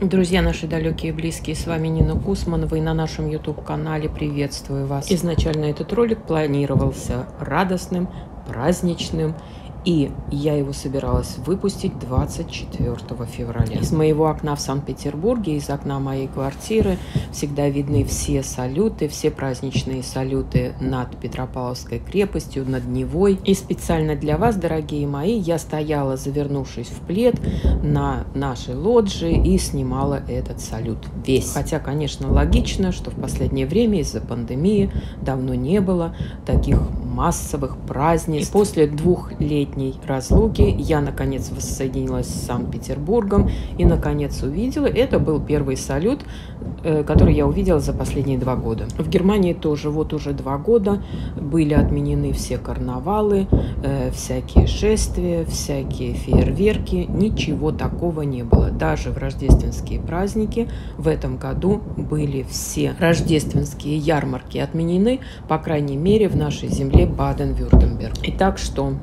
Друзья наши далекие и близкие, с вами Нина Кусманова, и на нашем YouTube-канале приветствую вас. Изначально этот ролик планировался радостным, праздничным, и я его собиралась выпустить 24 февраля. Из моего окна в Санкт-Петербурге, из окна моей квартиры всегда видны все салюты, все праздничные салюты над Петропавловской крепостью, над Невой. И специально для вас, дорогие мои, я стояла, завернувшись в плед, на нашей лоджии и снимала этот салют весь. Хотя, конечно, логично, что в последнее время из-за пандемии давно не было таких массовых празднеств. И после двухлетней разлуки я, наконец, воссоединилась с Санкт-Петербургом и, наконец, увидела. Это был первый салют, который я увидела за последние 2 года. В Германии тоже вот уже 2 года были отменены все карнавалы, всякие шествия, всякие фейерверки. Ничего такого не было. Даже в рождественские праздники в этом году были все рождественские ярмарки отменены, по крайней мере, в нашей земле Баден-Вюртемберг. Итак, что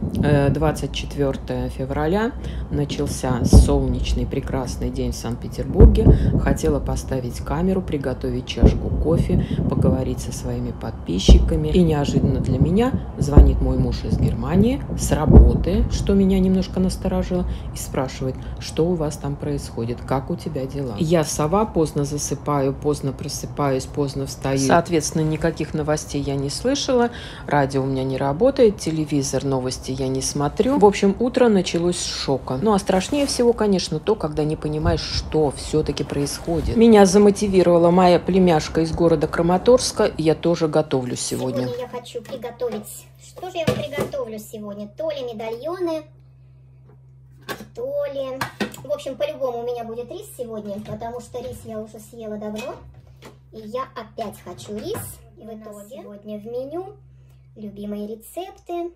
24 февраля начался солнечный прекрасный день в Санкт-Петербурге. Хотела поставить камеру, приготовить чашку кофе, поговорить со своими подписчиками. И неожиданно для меня звонит мой муж из Германии с работы, что меня немножко насторожило, и спрашивает, что у вас там происходит, как у тебя дела. Я сова, поздно засыпаю, поздно просыпаюсь, поздно встаю. Соответственно, никаких новостей я не слышала, радио у меня не работает, телевизор, новости я не смотрю. В общем, утро началось с шока. Ну, а страшнее всего, конечно, то, когда не понимаешь, что все-таки происходит. Меня замотивировала моя племяшка из города Краматорска, и я тоже готовлю сегодня. Сегодня я хочу приготовить... Что же я приготовлю сегодня? То ли медальоны, то ли... В общем, по-любому у меня будет рис сегодня, потому что рис я уже съела давно. И я опять хочу рис. И в итоге сегодня в меню любимые рецепты.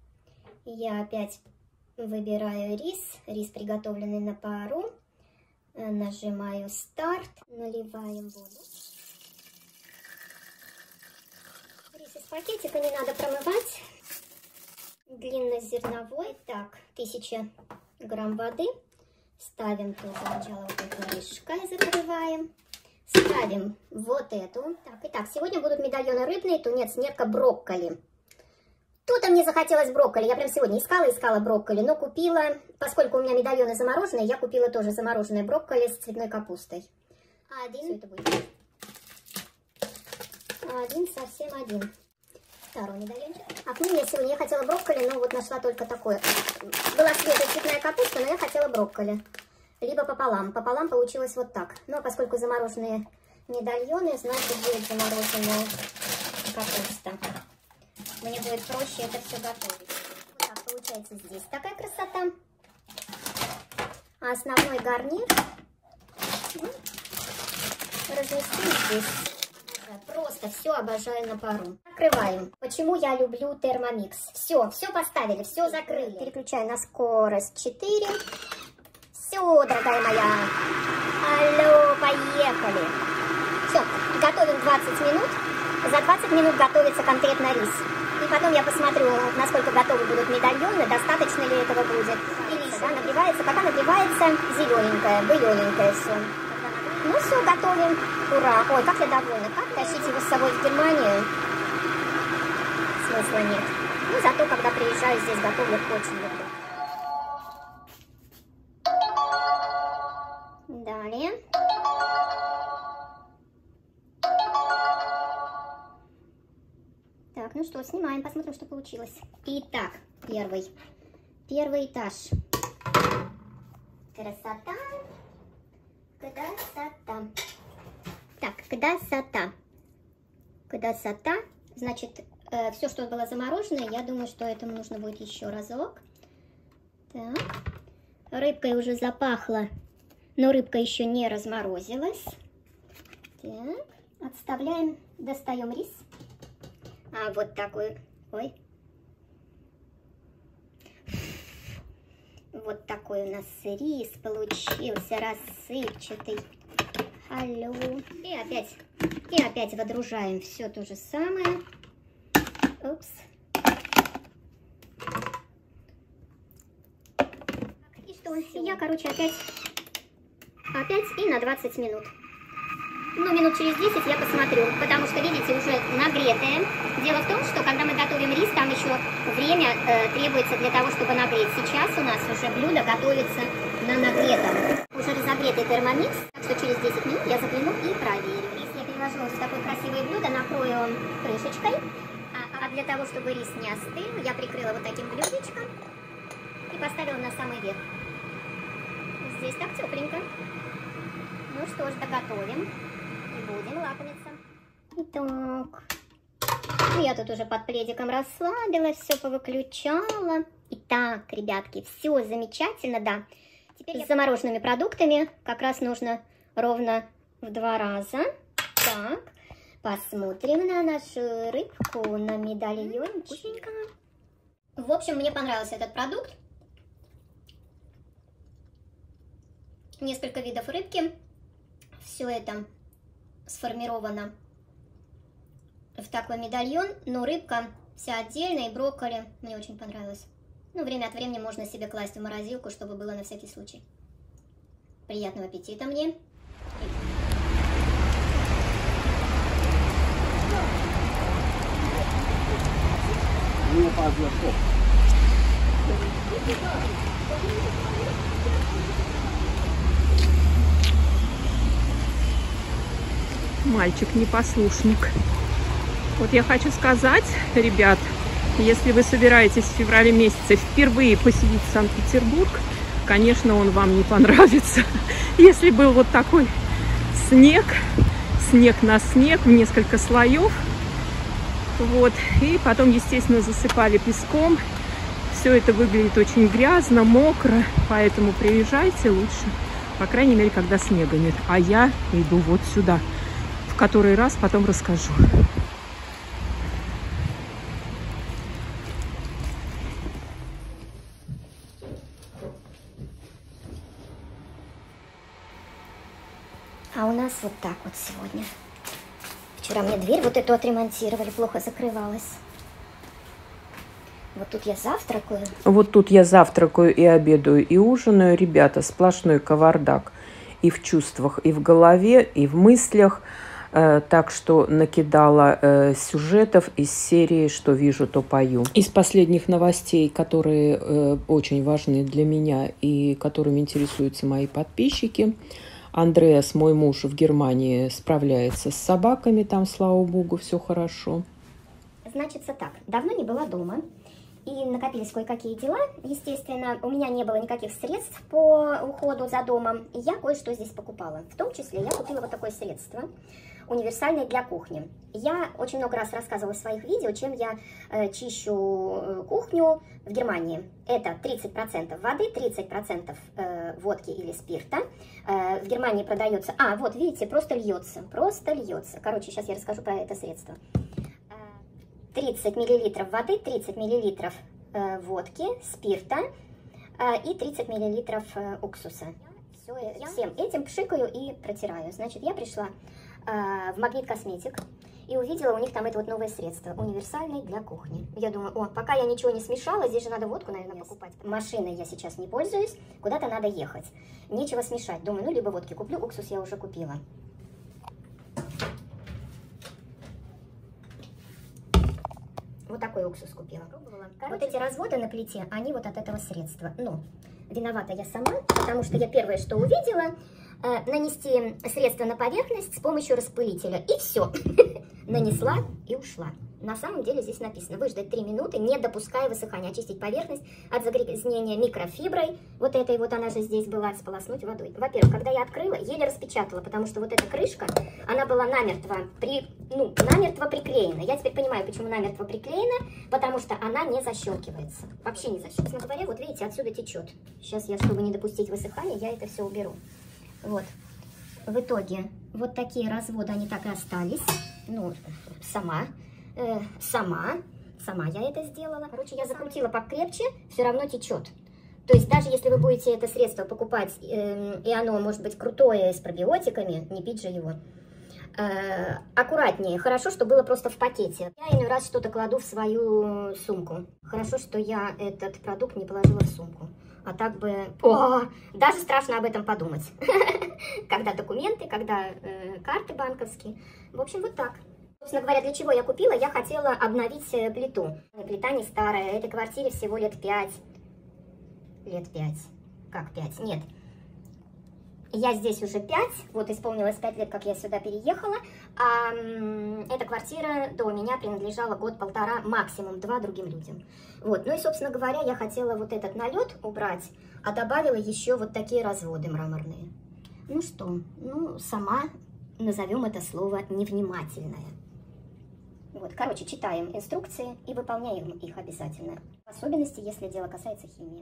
Я опять выбираю рис. Рис, приготовленный на пару. Нажимаю старт. Наливаем воду. Рис из пакетика не надо промывать. Длиннозерновой. Так, 1000 грамм воды. Ставим тоже сначала вот эту крышкой, закрываем. Ставим вот эту. Так, итак, сегодня будут медальоны рыбные, тунец, нетка, брокколи. Тут-то мне захотелось брокколи. Я прям сегодня искала брокколи, но купила, поскольку у меня медальоны замороженные, я купила тоже замороженное брокколи с цветной капустой. Все это будет. Совсем один. Второй медальончик. А к ним я сегодня хотела брокколи, но вот нашла только такое. Была свежая цветная капуста, но я хотела брокколи. Либо пополам. Пополам получилось вот так. Ну, а поскольку замороженные медальоны, значит, будет замороженная капуста. Мне будет проще это все готовить. Вот так получается здесь такая красота. А основной гарнир разместим здесь. Просто все обожаю на пару. Закрываем. Почему я люблю термомикс? Все поставили, все закрыли. Переключаю на скорость 4. Все, дорогая моя. Алло, поехали. Все, готовим 20 минут. За 20 минут готовится конкретно рис. И потом я посмотрю, насколько готовы будут медальоны, достаточно ли этого будет. И рис, да, нагревается. Пока нагревается зелененькое, беленькое все. Ну все, готовим. Ура! Ой, как я довольна. Как тащить его с собой в Германию? Смысла нет. Ну, зато, когда приезжаю, здесь готовлю, очень люблю. Далее. Так, ну что, снимаем, посмотрим, что получилось. Итак, первый этаж. Красота. Красота. Так, красота. Значит, все, что было замороженное, я думаю, что этому нужно будет еще разок. Так. Рыбкой уже запахло, но рыбка еще не разморозилась. Так. Отставляем, достаем рис. А, вот такой. Ой. Вот такой у нас рис получился, рассыпчатый. Алло. И опять водружаем все то же самое. Упс. И что? Я, короче, опять опять и на 20 минут. Ну, минут через 10 я посмотрю, потому что, видите, уже нагретое. Дело в том, что когда мы готовим рис, там еще время требуется для того, чтобы нагреть. Сейчас у нас уже блюдо готовится на нагретом. Уже разогретый термомикс, так что через 10 минут я загляну и проверю. Рис я переложила в такое красивое блюдо, накрою крышечкой. А для того, чтобы рис не остыл, я прикрыла вот таким блюдечком и поставила на самый верх. Здесь так тепленько. Ну что ж, доготовим. Будем лакомиться. Итак, я тут уже под пледиком расслабилась, все повыключала. Итак, ребятки, все замечательно, да. Теперь с замороженными продуктами как раз нужно ровно в 2 раза. Так, посмотрим на нашу рыбку, на медальон. Вкусненько. В общем, мне понравился этот продукт. Несколько видов рыбки. Все это сформировано в такой медальон, но рыбка вся отдельная и брокколи мне очень понравилось. Ну, время от времени можно себе класть в морозилку, чтобы было на всякий случай. Приятного аппетита мне. Мальчик-непослушник. Вот я хочу сказать, ребят, если вы собираетесь в феврале месяце впервые посетить Санкт-Петербург, конечно, он вам не понравится. Если был вот такой снег на снег, в несколько слоев, вот, и потом, естественно, засыпали песком, все это выглядит очень грязно, мокро, поэтому приезжайте лучше, по крайней мере, когда снега нет. А я иду вот сюда, в который раз потом расскажу. А у нас вот так вот сегодня. Вчера мне дверь вот эту отремонтировали, плохо закрывалась. Вот тут я завтракаю. Вот тут я завтракаю и обедаю, и ужинаю. Ребята, сплошной кавардак и в чувствах, и в голове, и в мыслях. Так что накидала сюжетов из серии «Что вижу, то пою». Из последних новостей, которые очень важны для меня и которыми интересуются мои подписчики. Андреас, мой муж, в Германии справляется с собаками. Там, слава богу, все хорошо. Значится так, давно не была дома. И накопились кое-какие дела. Естественно, у меня не было никаких средств по уходу за домом. И я кое-что здесь покупала. В том числе я купила вот такое средство. Универсальное для кухни. Я очень много раз рассказывала в своих видео, чем я чищу кухню в Германии. Это 30% воды, 30% водки или спирта. В Германии продается... А, вот, видите, просто льется. Просто льется. Короче, сейчас я расскажу про это средство. 30 мл воды, 30 мл водки, спирта и 30 мл уксуса. Всем этим пшикаю и протираю. Значит, я пришла в Магнит Косметик и увидела у них там это вот новое средство, универсальное для кухни. Я думаю, о, пока я ничего не смешала, здесь же надо водку, наверное, покупать. Машиной я сейчас не пользуюсь, куда-то надо ехать. Нечего смешать. Думаю, ну, либо водки куплю, уксус я уже купила. Вот такой уксус купила. Вот эти разводы на плите, они вот от этого средства. Ну, виновата я сама, потому что я первое, что увидела, нанести средство на поверхность с помощью распылителя. И все. Нанесла и ушла. На самом деле здесь написано выждать 3 минуты, не допуская высыхания, очистить поверхность от загрязнения микрофиброй. Вот этой вот она же здесь была, сполоснуть водой. Во-первых, когда я открыла, еле распечатала, потому что вот эта крышка, она была намертво приклеена. Я теперь понимаю, почему намертво приклеена, потому что она не защелкивается. Вообще не защелкивается. Честно говоря, вот видите, отсюда течет. Сейчас я, чтобы не допустить высыхания, я это все уберу. Вот. В итоге вот такие разводы, они так и остались. Ну, сама я это сделала. Короче, я закрутила покрепче, все равно течет. То есть даже если вы будете это средство покупать, и оно может быть крутое, с пробиотиками, не пить же его, аккуратнее. Хорошо, что было просто в пакете. Я иной раз что-то кладу в свою сумку. Хорошо, что я этот продукт не положила в сумку. А так бы... О, даже страшно об этом подумать. Когда документы, когда карты банковские. В общем, вот так. Собственно говоря, для чего я купила? Я хотела обновить плиту. Плита не старая. Этой квартире всего лет 5. Лет 5. Как 5? Нет. Я здесь уже 5. Вот исполнилось 5 лет, как я сюда переехала. А эта квартира до меня принадлежала год-полтора, максимум 2 другим людям. Вот. Ну и, собственно говоря, я хотела вот этот налет убрать, а добавила еще вот такие разводы мраморные. Ну что, ну сама назовем это слово невнимательное. Вот, короче, читаем инструкции и выполняем их обязательно. В особенности, если дело касается химии.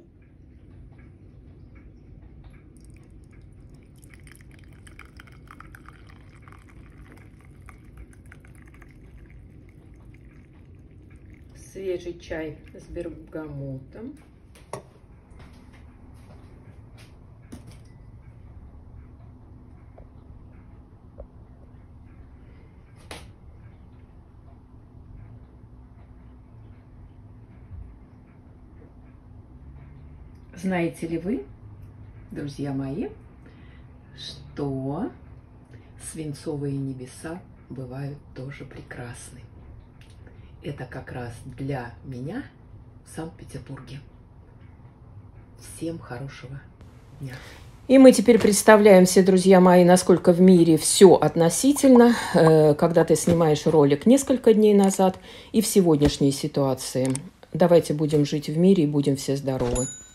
Свежий чай с бергамотом. Знаете ли вы, друзья мои, что свинцовые небеса бывают тоже прекрасны? Это как раз для меня в Санкт-Петербурге. Всем хорошего дня. И мы теперь представляем себе, друзья мои, насколько в мире все относительно, когда ты снимаешь ролик несколько дней назад и в сегодняшней ситуации. Давайте будем жить в мире и будем все здоровы.